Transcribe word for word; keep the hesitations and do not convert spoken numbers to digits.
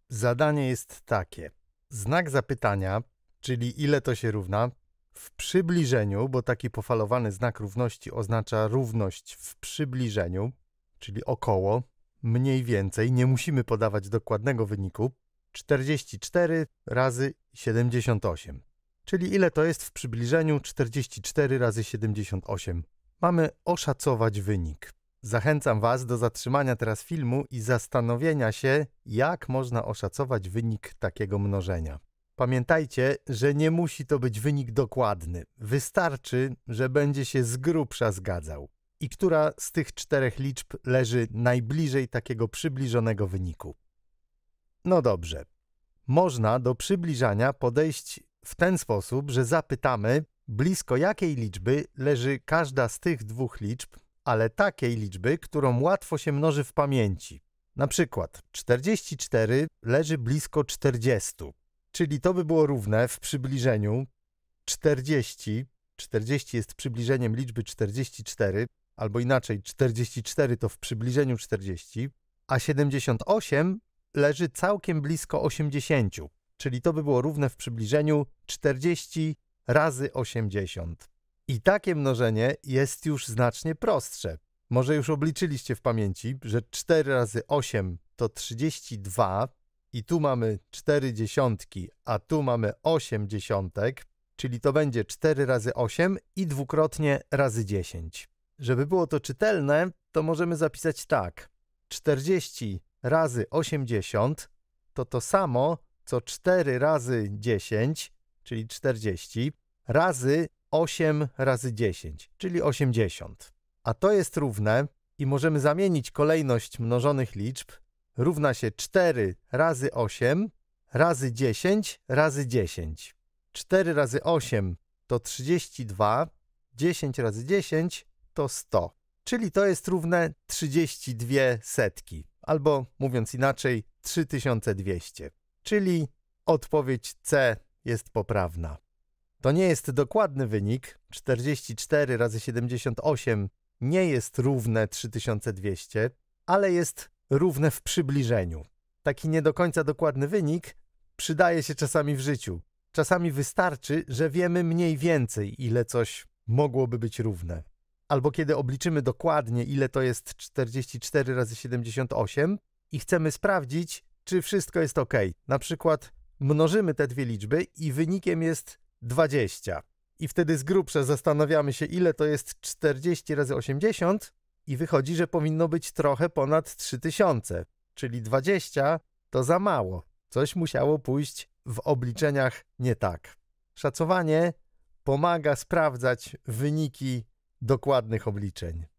Zadanie jest takie. Znak zapytania, czyli ile to się równa, w przybliżeniu, bo taki pofalowany znak równości oznacza równość w przybliżeniu, czyli około, mniej więcej, nie musimy podawać dokładnego wyniku, czterdzieści cztery razy siedemdziesiąt osiem. Czyli ile to jest w przybliżeniu czterdzieści cztery razy siedemdziesiąt osiem. Mamy oszacować wynik. Zachęcam Was do zatrzymania teraz filmu i zastanowienia się, jak można oszacować wynik takiego mnożenia. Pamiętajcie, że nie musi to być wynik dokładny. Wystarczy, że będzie się z grubsza zgadzał. I która z tych czterech liczb leży najbliżej takiego przybliżonego wyniku? No dobrze. Można do przybliżania podejść w ten sposób, że zapytamy, blisko jakiej liczby leży każda z tych dwóch liczb, ale takiej liczby, którą łatwo się mnoży w pamięci. Na przykład czterdzieści cztery leży blisko czterdziestu, czyli to by było równe w przybliżeniu czterdzieści, czterdzieści jest przybliżeniem liczby czterdzieści cztery, albo inaczej czterdzieści cztery to w przybliżeniu czterdzieści, a siedemdziesiąt osiem leży całkiem blisko osiemdziesięciu, czyli to by było równe w przybliżeniu czterdzieści razy osiemdziesiąt. I takie mnożenie jest już znacznie prostsze. Może już obliczyliście w pamięci, że cztery razy osiem to trzydzieści dwa i tu mamy cztery dziesiątki, a tu mamy osiem dziesiątek, czyli to będzie cztery razy osiem i dwukrotnie razy dziesięć. Żeby było to czytelne, to możemy zapisać tak. czterdzieści razy osiemdziesiąt to to samo, co cztery razy dziesięć, czyli czterdzieści, razy osiem razy dziesięć, czyli osiemdziesiąt. A to jest równe, i możemy zamienić kolejność mnożonych liczb, równa się cztery razy osiem razy dziesięć razy dziesięć. cztery razy osiem to trzydzieści dwa, dziesięć razy dziesięć to sto, czyli to jest równe trzydzieści dwie setki, albo mówiąc inaczej trzy tysiące dwieście, czyli odpowiedź C jest poprawna. To nie jest dokładny wynik, czterdzieści cztery razy siedemdziesiąt osiem nie jest równe trzy tysiące dwieście, ale jest równe w przybliżeniu. Taki nie do końca dokładny wynik przydaje się czasami w życiu. Czasami wystarczy, że wiemy mniej więcej, ile coś mogłoby być równe. Albo kiedy obliczymy dokładnie, ile to jest czterdzieści cztery razy siedemdziesiąt osiem i chcemy sprawdzić, czy wszystko jest ok. Na przykład mnożymy te dwie liczby i wynikiem jest dwadzieścia. I wtedy z grubsza zastanawiamy się, ile to jest czterdzieści razy osiemdziesiąt i wychodzi, że powinno być trochę ponad trzy tysiące, czyli dwadzieścia to za mało. Coś musiało pójść w obliczeniach nie tak. Szacowanie pomaga sprawdzać wyniki dokładnych obliczeń.